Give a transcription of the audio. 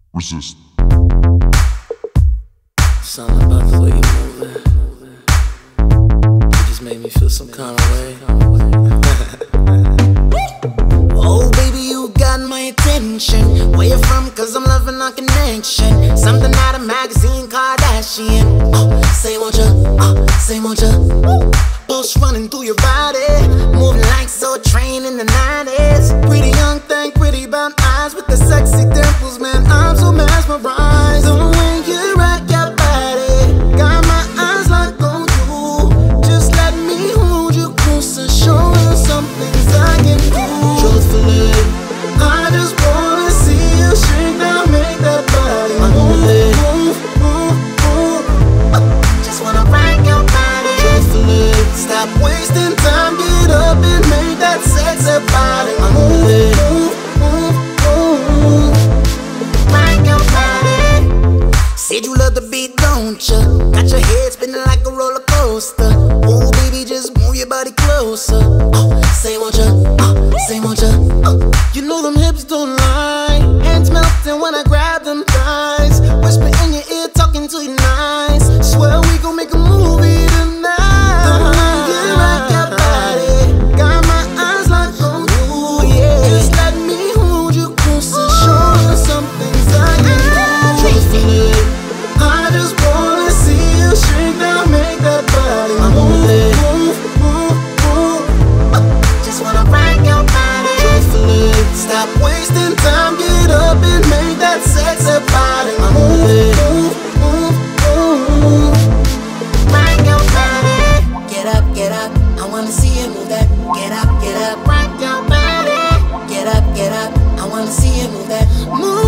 Resist. Something about the way you move it. You just made me feel some kind of way. Oh, baby, you got my attention. Where you from? Cause I'm loving our connection. Something out of magazine, Kardashian. Say won't ya? Pulse running through your body, moving like Soul Train in the 90s. Pretty young thing, pretty brown eyes with the sexy dimples, man. I'm so mesmerized. The way you rock your body got my eyes locked on you. Just let me hold you closer, show you some things I can do. Truthfully, I just wanna see you shake now, make that body move. Just wanna rock your body. Truthfully, stop wasting time, get up and make that sexy body move. Rock your body. Said you love the beat, don't ya? Got your head spinning like a roller coaster. Oh, baby, just move your body closer. Say won't ya? You know them hips don't lie. Hands melting when I grab them thighs. Whisper in your ear, talking to you nice. Swear we gon' make a movie tonight. The way you rock your body got my eyes locked on you, yeah. Just let me hold you closer, show you some things I can do. Truthfully, I just wanna see you shake now, make that body move. Just wanna rock your body. Truthfully, stop wasting time, get up and make that sexy body move. Rock your body. Get up, I wanna see you move that. Get up, rock your body. Get up, I wanna see you move that. Move.